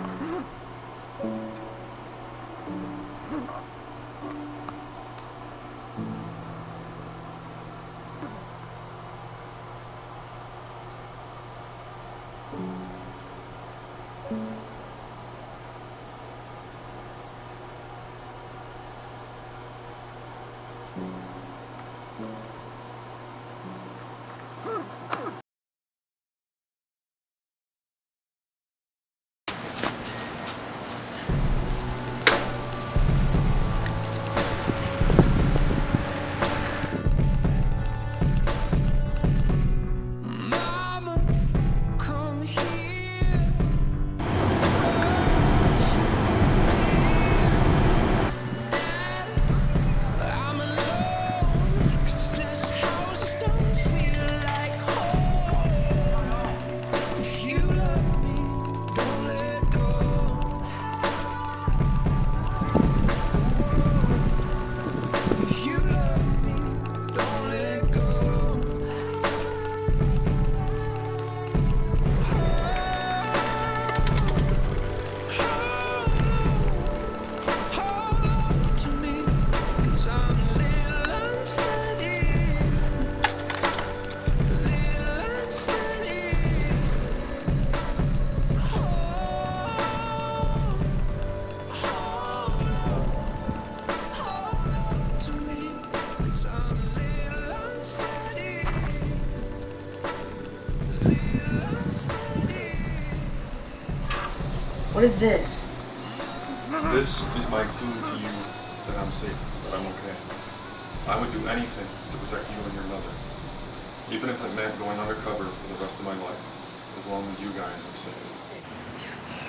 What is this? This is my clue to you that I'm safe, that I'm okay. I would do anything to protect you and your mother. Even if it meant going undercover for the rest of my life, as long as you guys are safe.